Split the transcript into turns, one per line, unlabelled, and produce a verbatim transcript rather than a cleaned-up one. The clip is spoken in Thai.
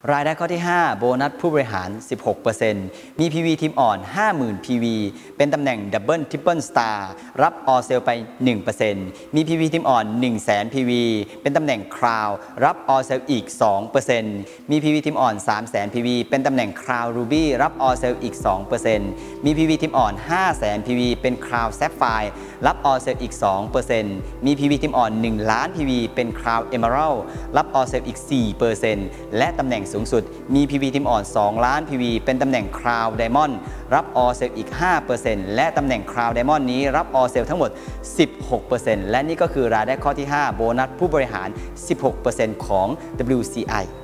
รายได้ข้อที่ห้าโบนัสผู้บริหาร สิบหกเปอร์เซ็นต์ มี พี วี ทีมอ่อน ห้าหมื่น พี วี เป็นตำแหน่ง Double Triple Star รับ All Sale ไป หนึ่งเปอร์เซ็นต์ มี พี วี ทีมอ่อน หนึ่งแสน พี วี เป็นตำแหน่ง Crown รับ All Sale อีก สองเปอร์เซ็นต์ มี พี วี ทีมอ่อน สามแสน พี วี เป็นตำแหน่ง Crown Ruby รับ All Sale อีก สองเปอร์เซ็นต์ มี พี วี ทีมอ่อน ห้าแสน พี วี เป็น Crown Sapphire รับ All Sale อีก สองเปอร์เซ็นต์ มี พี วี ทีมอ่อน หนึ่งล้าน พี วี เป็น Crown Emerald รับ All Sale อีก สี่เปอร์เซ็นต์ และตำแหน่งสูงสุดมี พี วี ทีมอ่อน สองล้าน พี วี เป็นตำแหน่ง Crown Diamond รับ All Sale อีก ห้าเปอร์เซ็นต์ และตำแหน่ง Crown Diamond นี้รับ All Sale ทั้งหมด สิบหกเปอร์เซ็นต์ และนี่ก็คือรายได้ข้อที่ห้าโบนัสผู้บริหาร สิบหกเปอร์เซ็นต์ ของ ดับเบิลยู ซี ไอ